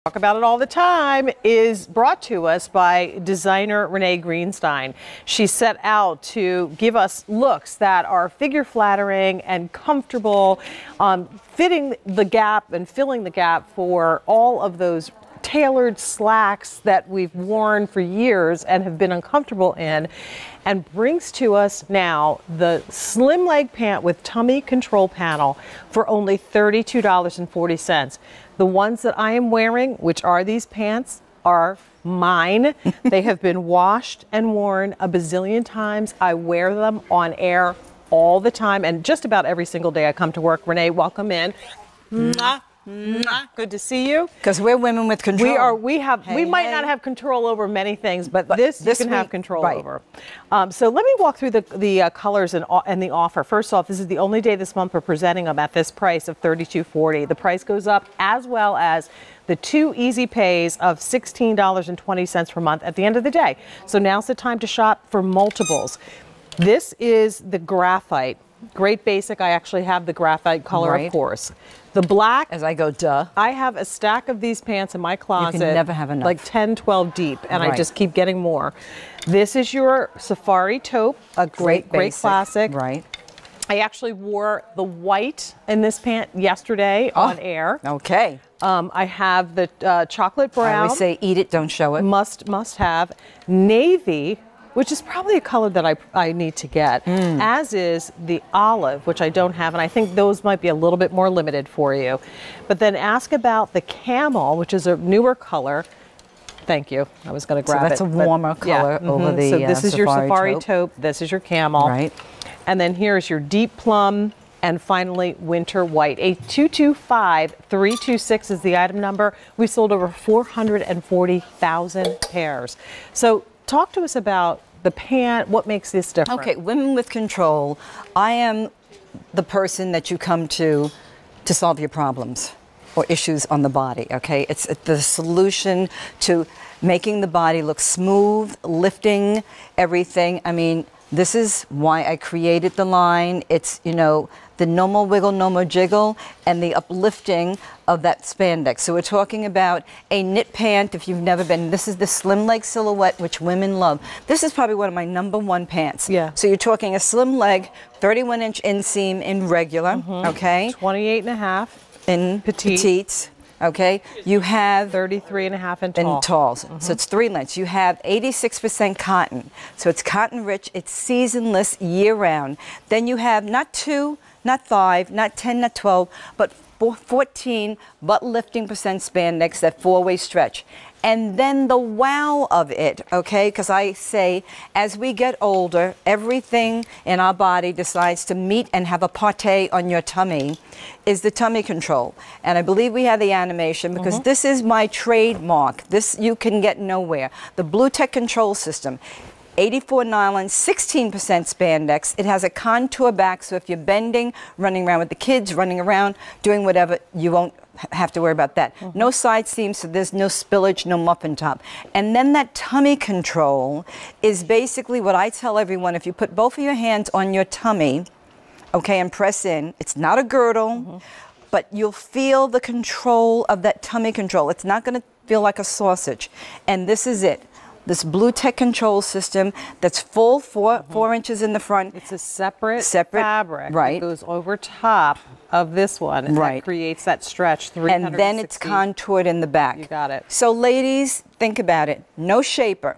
Talk about it all the time is brought to us by designer Renee Greenstein. She set out to give us looks that are figure flattering and comfortable, fitting the gap and filling the gap for all of those tailored slacks that we've worn for years and have been uncomfortable in, and brings to us now the slim leg pant with tummy control panel for only $32.40. The ones that I am wearing, which are these pants, are mine. They have been washed and worn a bazillion times. I wear them on air all the time and just about every single day I come to work. Renee, welcome in. Mwah. Good to see you. Because we're women with control. We might not have control over many things, but this you can have control over. So let me walk through the colors and the offer. First off, this is the only day this month we're presenting them at this price of $32.40. The price goes up as well as the 2 easy pays of $16.20 per month at the end of the day. So now's the time to shop for multiples. This is the graphite. Great basic. I actually have the graphite color, of course. The black. As I go, duh. I have a stack of these pants in my closet. You can never have enough. Like 10, 12 deep, and I just keep getting more. This is your safari taupe, a great classic. Right. I actually wore the white in this pant yesterday on air. Okay. I have the chocolate brown. I always say eat it, don't show it. Must have. Navy, which is probably a color that I need to get, as is the olive, which I don't have, and I think those might be a little bit more limited for you. But then ask about the camel, which is a newer color. Thank you. I was going to grab it. So that's a warmer color over the So this is your safari taupe. taupe. This is your camel. Right. And then here's your deep plum. And finally, winter white. 8225326 is the item number. We sold over 440,000 pairs. So talk to us about the pant. What makes this different? Okay, women with control. I am the person that you come to solve your problems or issues on the body, okay? It's the solution to making the body look smooth, lifting everything. I mean, this is why I created the line. It's, you know, the no more wiggle, no more jiggle, and the uplifting of that spandex. So we're talking about a knit pant. If you've never been, this is the slim leg silhouette, which women love. This is probably one of my #1 pants. Yeah. So you're talking a slim leg, 31-inch inseam in regular, okay? 28.5 in petites. Okay, you have 33.5 in tall. talls. So it's 3 lengths. You have 86% cotton. So it's cotton rich, it's seasonless year round. Then you have not 2, not 5, not 10, not 12, but 14 butt lifting percent spandex, that 4-way stretch. And then the wow of it, okay, because I say as we get older, everything in our body decides to meet and have a party on your tummy, is the tummy control. And I believe we have the animation because this is my trademark. This you can get nowhere. The Blue Tech control system. 84 nylon, 16% spandex. It has a contour back, so if you're bending, running around with the kids, running around, doing whatever, you won't have to worry about that. No side seams, so there's no spillage, no muffin top. And then that tummy control is basically what I tell everyone. If you put both of your hands on your tummy, okay, and press in, it's not a girdle, but you'll feel the control of that tummy control. It's not going to feel like a sausage. And this is it. This Blue Tech control system that's full 4 inches in the front. It's a separate fabric that goes over top of this one, and that creates that stretch. And then it's contoured in the back. You got it. So ladies, think about it. No shaper,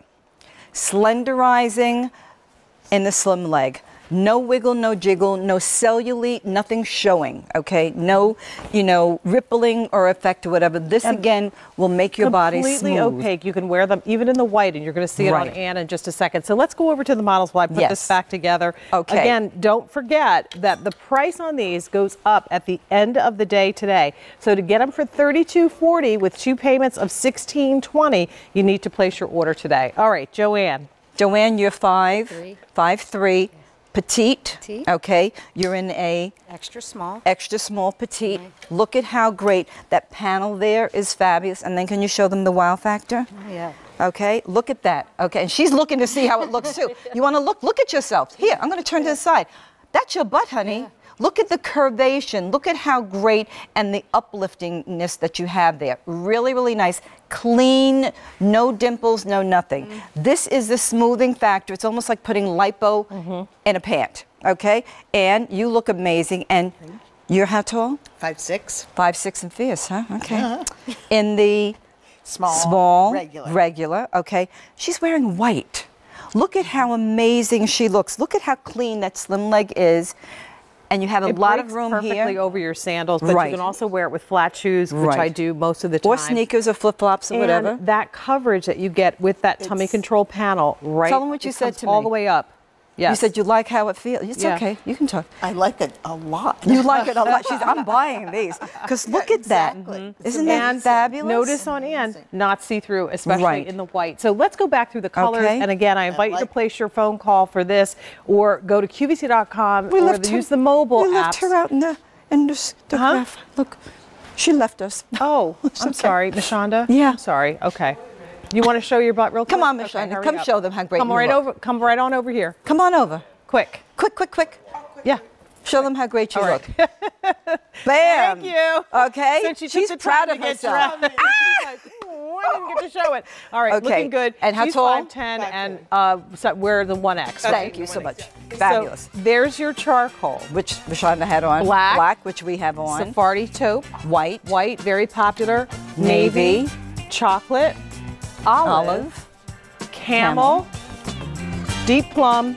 slenderizing in the slim leg. No wiggle, no jiggle, no cellulite, nothing showing, okay? No, you know, rippling or effect or whatever. This, again, will make your body smooth. Completely opaque. You can wear them even in the white, and you're going to see it on Ann in just a second. So let's go over to the models while I put this back together. Okay. Again, don't forget that the price on these goes up at the end of the day today. So to get them for $32.40 with 2 payments of $16.20, you need to place your order today. All right, Joanne. Joanne, you're 5'3". Petite, okay, you're in a extra small petite. Look at how great that panel there is, fabulous. And then can you show them the wow factor? Oh, yeah. Okay, look at that. Okay, and she's looking to see how it looks too. You want to look at yourself. Here, I'm going to turn to the side. That's your butt, honey. Look at the curvation. Look at how great and the upliftingness that you have there. Really, really nice. Clean, no dimples, no nothing. This is the smoothing factor. It's almost like putting lipo in a pant, okay? And you look amazing. And you're how tall? 5'6". 5'6" and fierce, huh? Okay. In the Small, regular, okay. She's wearing white. Look at how amazing she looks. Look at how clean that slim leg is. And you have a lot of room perfectly here. over your sandals, but Right. you can also wear it with flat shoes, which Right. I do most of the time. Or sneakers or flip-flops or whatever. And that coverage that you get with that tummy control panel, right? Tell them what you it said comes to all me. the way up. Yes. You said you like how it feels. It's Yeah. okay. You can talk. I like it a lot. You like it a lot. I'm buying these. Because look at that. Exactly. Isn't that And fabulous? notice on Ann, not see-through, especially Right. in the white. So let's go back through the colors. Okay. And again, I invite you to like- place your phone call for this, or go to QVC.com, or use the mobile We left apps. her out in the graph. Look, she left us. Oh, I'm sorry, Mishonda. Yeah. I'm sorry. Okay. You want to show your butt real quick? Come on, Okay, Mishonda. hurry Come up. show them how great Come you right look. over. Come right on over here. Come on over. Quick. Quick, quick, quick. Yeah. Show them how great you All look. right. Bam. Thank you. Okay. Since she She's took the proud time of to get herself. dressed. She's like, "Ooh, I didn't get to show it." All right, Okay. looking good. And how She's tall? 5'10", and so we're the 1X. Right? Thank you so much. Fabulous. So there's your charcoal. Which Rashonda had on. Black. which we have on. Sephardi taupe. White. White, very popular. Navy. Chocolate. Olive. Camel. Deep plum.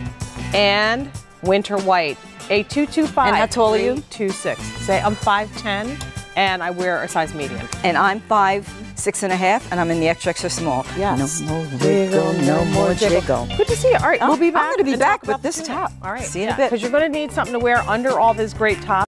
And winter white. A 225. And how tall are you? 326. Say I'm 5'10", and I wear a size medium. And I'm 5'6½", and I'm in the extra, extra small. Yes. No more wiggle, no more jiggle. Good to see you. All right, we'll be back. I'm going to be and back talk about with this the tunic. top. All right. See you in a bit. Because you're going to need something to wear under all this great top.